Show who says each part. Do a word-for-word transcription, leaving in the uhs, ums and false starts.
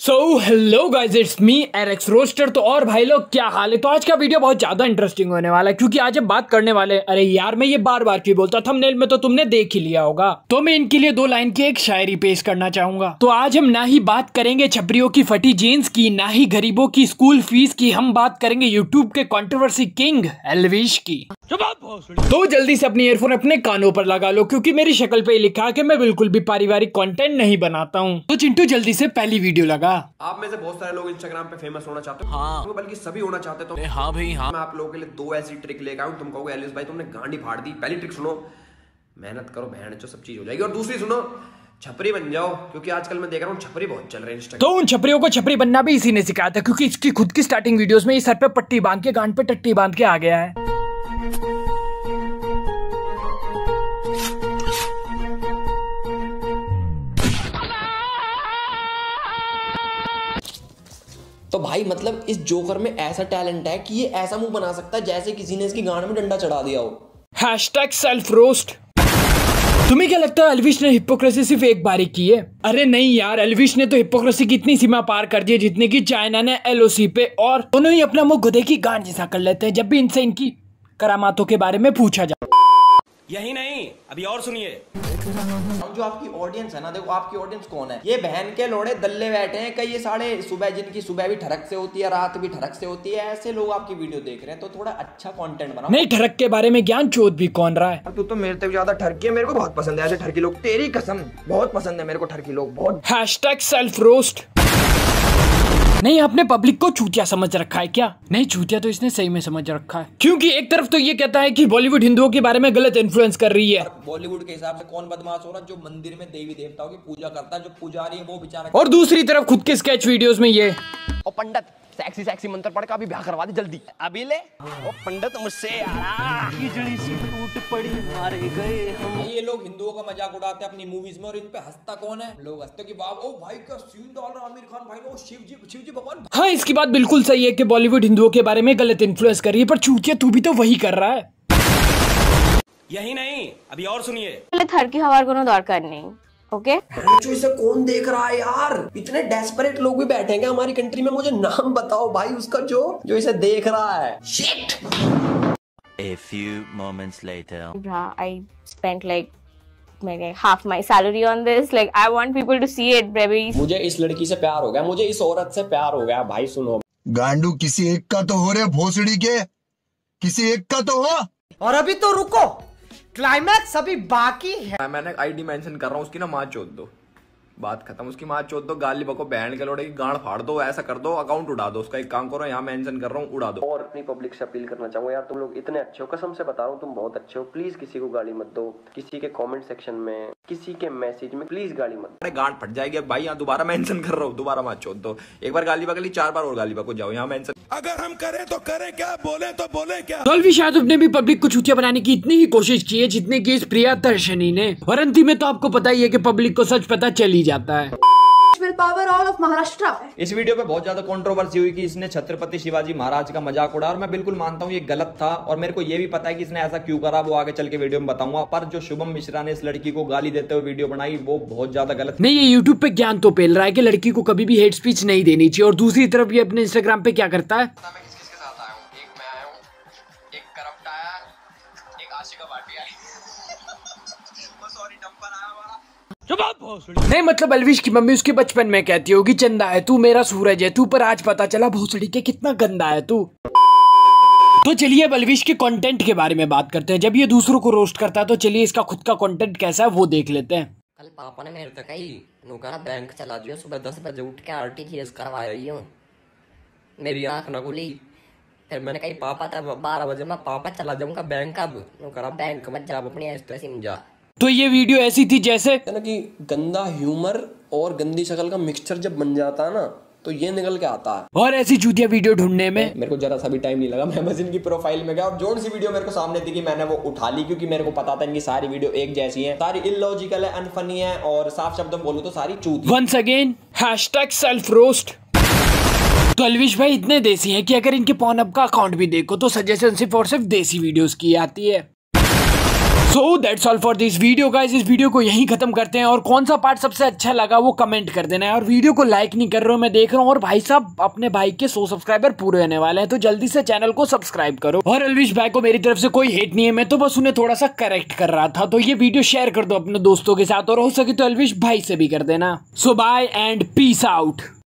Speaker 1: So hello guys, it's me Arex Roaster. तो और भाई लोग क्या हाल है। तो आज का वीडियो बहुत ज्यादा इंटरेस्टिंग होने वाला है क्योंकि आज हम बात करने वाले हैं। अरे यार मैं ये बार बार क्यों बोलता, थंबनेल में तो तुमने देख ही लिया होगा। तो मैं इनके लिए दो लाइन की एक शायरी पेश करना चाहूंगा। तो आज हम ना ही बात करेंगे छपरियों की फटी जीन्स की, ना ही गरीबों की स्कूल फीस की, हम बात करेंगे यूट्यूब के कंट्रोवर्सी किंग एल्विश की। तो जल्दी से अपनी ईयरफोन अपने कानों पर लगा लो क्योंकि मेरी शक्ल पे लिखा है कि मैं बिल्कुल भी पारिवारिक कंटेंट नहीं बनाता हूँ। तो चिंटू जल्दी से पहली वीडियो लगा।
Speaker 2: आप में से बहुत सारे लोग इंस्टाग्राम पे फेमस होना चाहते हो, हाँ। बल्कि सभी होना चाहते तो
Speaker 3: हाँ भाई हाँ।
Speaker 2: मैं आप लोगों के लिए दो ऐसी ट्रिक लेकर आऊं। तुम कहोगे एलिस भाई तुमने गांडी फाड़ दी। पहली ट्रिक सुनो, मेहनत करो बहन जो सब चीज हो जाएगी। और दूसरी सुनो, छपरी बन जाओ क्योंकि आजकल मैं देख रहा हूँ छपरी बहुत चल रहे हैं इंस्टाग्राम।
Speaker 1: तो उन छपरियों को छपरी बनना भी इसी ने सिखाया था क्योंकि इसकी खुद की स्टार्टिंग वीडियोस में ये सर पे पट्टी बांध के गांड पे टट्टी बांध के आ गया है।
Speaker 4: तो भाई मतलब इस जोकर में ऐसा टैलेंट है कि ये ऐसा मुंह बना सकता है जैसे किसी ने इसकी गांड में डंडा चढ़ा दिया हो।
Speaker 1: Hashtag self roast. तुम्हें क्या लगता है एल्विश ने हिपोक्रेसी सिर्फ एक बार ही की है? अरे नहीं यार, एल्विश ने तो हिपोक्रेसी की इतनी सीमा पार कर दी है जितनी की चाइना ने एलओसी पे, और दोनों ही अपना मुंह गुदे की गांड जैसा कर लेते हैं जब भी इनसे इनकी करामातों के बारे में पूछा जाए।
Speaker 3: यही नहीं, अभी और सुनिए।
Speaker 4: जो आपकी ऑडियंस है ना, देखो आपकी ऑडियंस कौन है। ये बहन के लोड़े दल्ले बैठे हैं कई, ये साढ़े सुबह जिनकी सुबह भी ठरक से होती है, रात भी ठरक से होती है, ऐसे लोग आपकी वीडियो देख रहे हैं। तो थोड़ा अच्छा कंटेंट बनाओ।
Speaker 1: नहीं, ठरक के बारे में ज्ञान चोद भी कौन रहा है।
Speaker 2: तू तो मेरे से ज्यादा ठरकी है, मेरे को बहुत पसंद है ऐसे ठरकी लोग। तेरी कसम बहुत पसंद है मेरे को ठरकी लोग बहुत।
Speaker 1: Hashtag self roast. नहीं, आपने पब्लिक को चूतिया समझ रखा है क्या? नहीं, चूतिया तो इसने सही में समझ रखा है क्योंकि एक तरफ तो ये कहता है कि बॉलीवुड हिंदुओं के बारे में गलत इन्फ्लुएंस कर रही है।
Speaker 4: बॉलीवुड के हिसाब से कौन बदमाश हो रहा है? जो मंदिर में देवी देवताओं की पूजा करता है, जो पुजारी है वो बेचारा।
Speaker 1: और दूसरी तरफ खुद के स्केच वीडियोस में ये
Speaker 3: ओ पंडित, सेक्सी सेक्सी मंत्र पढ़ के अभी ब्याह करवा दे जल्दी। अभी ले ओ पंडित, मुझसे खिचड़ी सी टूट पड़ी मारे गए हम।
Speaker 4: ये लोग हिंदुओं का मजाक उड़ाते हैं अपनी मूवीज में, और इन पे हंसता कौन है? लोग हंसते कि वाह ओ भाई क्या सीन डाल रहा आमिर खान भाई, ओ शिव जी शिव जी भगवान।
Speaker 1: हाँ, इसकी बात बिल्कुल सही है कि बॉलीवुड हिंदुओं के बारे में गलत इन्फ्लुएंस कर रही है, पर चूतिया तू भी तो वही कर रहा है।
Speaker 3: यही नहीं, अभी और सुनिए।
Speaker 5: থার্কি হওয়ার কোনো দরকার নেই, ओके?
Speaker 4: इसे कौन देख रहा है यार? इतने डेस्परेट लोग भी बैठेंगे हमारी कंट्री में। मुझे नाम बताओ भाई उसका जो जो इसे देख रहा है। Shit.
Speaker 6: A few moments later.
Speaker 5: Bruh, I spent like maybe half my salary on this. Like I want people to see it, baby.
Speaker 4: मुझे इस लड़की से प्यार हो गया, मुझे इस औरत से प्यार हो गया भाई। सुनो
Speaker 7: गांडू, किसी एक का तो हो रहे भोसड़ी के, किसी एक का तो हो।
Speaker 8: और अभी तो रुको, क्लाइमैक्स अभी बाकी है।
Speaker 2: मैंने आईडी मेंशन कर रहा हूँ, उसकी ना माँ चोद दो, बात खत्म। उसकी माँ चोद दो, गाली बको, बहन के लोड़े की गांड फाड़ दो, ऐसा कर दो, अकाउंट उड़ा दो उसका। एक काम करो, यहाँ मेंशन कर रहा हूँ, उड़ा दो।
Speaker 9: और अपनी पब्लिक से अपील करना चाहूंगा, यार तुम लोग इतने अच्छे हो, कसम से बता रहा हूँ तुम बहुत अच्छे हो। प्लीज किसी को गाली मत दो, किसी के कमेंट सेक्शन में, किसी के मैसेज में प्लीज गाली मत दो।
Speaker 2: अरे गांड फट जाएगी अब भाई, यहाँ दोबारा मेंशन कर रहा हूँ, दोबारा माँ चोद दो। एक बार गाली बकली, चार बार और गाली बको, जाओ यहाँ मेंशन।
Speaker 7: अगर हम करें तो करें क्या, बोले तो बोले क्या।
Speaker 1: तो अलविश यादव ने भी पब्लिक को चूतिया बनाने की इतनी ही कोशिश की है जितनी की इस प्रियदर्शनी ने, और अंतिम में तो आपको पता ही है कि पब्लिक को सच पता चल ही जाता है।
Speaker 8: Power all of Maharashtra.
Speaker 4: इस वीडियो पे बहुत ज्यादा कंट्रोवर्सी हुई कि इसने छत्रपति शिवाजी महाराज का मजाक उड़ा, और मैं बिल्कुल मानता हूँ ये गलत था, और मेरे को ये भी पता है कि इसने ऐसा क्यों करा, वो आगे चल के वीडियो में बताऊंगा। पर जो शुभम मिश्रा ने इस लड़की को गाली देते हुए वीडियो बनाई वो बहुत ज्यादा गलत।
Speaker 1: नहीं, ये यूट्यूब पे ज्ञान तो पेल रहा है कि लड़की को कभी भी हेट स्पीच नहीं देनी चाहिए, और दूसरी तरफ ये अपने इंस्टाग्राम पे क्या करता है। नहीं मतलब एल्विश की मम्मी उसके बचपन में कहती होगी चंदा है तू, मेरा सूरज है तू, पर आज पता चला भोसड़ी के कितना गंदा है तू। तो चलिए अब एल्विश के कंटेंट के बारे में बात करते हैं। जब ये दूसरों को रोस्ट करता है तो चलिए इसका खुद का कंटेंट कैसा है वो देख लेते हैं।
Speaker 10: कल पापा ने मेरे तक आई नुकरा बैंक चला दिया, सुबह दस बजे उठ के आरटीजीएस करवा रही हूँ, मेरी आंख न खुली। फिर मैंने कही पापा तब बारह बजे मैं पापा चला जाऊंगा बैंक, अब नुकरा बैंक मत जा, अपनी ऐसे समझा।
Speaker 1: तो ये वीडियो ऐसी थी जैसे
Speaker 4: ना कि गंदा ह्यूमर और गंदी शक्ल का मिक्सचर जब बन जाता है ना तो ये निकल के आता है।
Speaker 1: और ऐसी चूतिया वीडियो ढूंढने में
Speaker 4: मेरे को जरा सा भी टाइम नहीं लगा। मैं बस इनकी प्रोफाइल में गया और जोन सी वीडियो मेरे को सामने दिखी मैंने वो उठा ली, क्योंकि मेरे को पता था इनकी सारी वीडियो एक जैसी है, सारी इलॉजिकल है, अनफनी है, और साफ शब्दों में बोलूं तो सारी चूत।
Speaker 1: Once again hashtag self roast. तो अलविश भाई इतने देसी हैं कि अगर इनके पॉनअप का अकाउंट भी देखो तो सजेशन सिर्फ और सिर्फ देसी वीडियोस की आती है। So that's all for this video guys. इस वीडियो को यहीं खत्म करते हैं और कौन सा पार्ट सबसे अच्छा लगा वो कमेंट कर देना है। और वीडियो को लाइक नहीं कर रहे हो मैं देख रहा हूँ, और भाई साहब अपने भाई के सौ सब्सक्राइबर पूरे होने वाले हैं, तो जल्दी से चैनल को सब्सक्राइब करो। और अलविश भाई को मेरी तरफ से कोई हेट नहीं है, मैं तो बस उन्हें थोड़ा सा करेक्ट कर रहा था। तो ये वीडियो शेयर कर दो अपने दोस्तों के साथ, और हो सके तो अलविश भाई से भी कर देना। So bye and peace out.